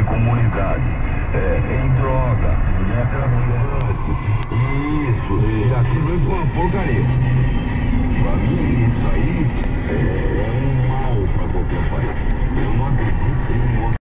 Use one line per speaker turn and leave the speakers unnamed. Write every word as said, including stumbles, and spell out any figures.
comunidade, é, em droga, mulher traficante. Isso, e aquilo é uma porcaria. Pra mim, isso aí é, é um mal pra qualquer país. Eu não acredito.